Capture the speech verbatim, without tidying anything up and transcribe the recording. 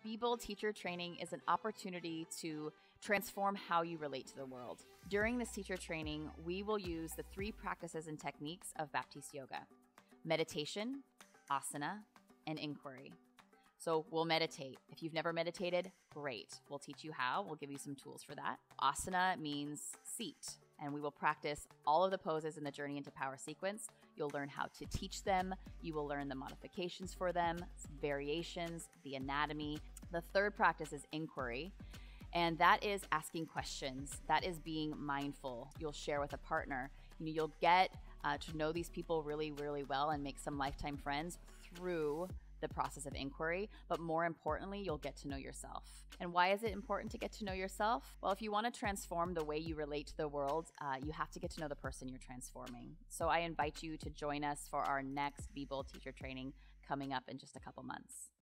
Be Bold Teacher Training is an opportunity to transform how you relate to the world. During this teacher training, we will use the three practices and techniques of Baptiste Yoga: meditation, asana, and inquiry. So we'll meditate. If you've never meditated, great. We'll teach you how. We'll give you some tools for that. Asana means seat, and we will practice all of the poses in the Journey into Power sequence. You'll learn how to teach them. You will learn the modifications for them, variations, the anatomy. The third practice is inquiry, and that is asking questions. That is being mindful. You'll share with a partner. You know, you'll get uh, to know these people really, really well and make some lifetime friends through the process of inquiry, but more importantly, you'll get to know yourself. And why is it important to get to know yourself? Well, if you want to transform the way you relate to the world, uh, you have to get to know the person you're transforming. So I invite you to join us for our next Be Bold Teacher Training coming up in just a couple months.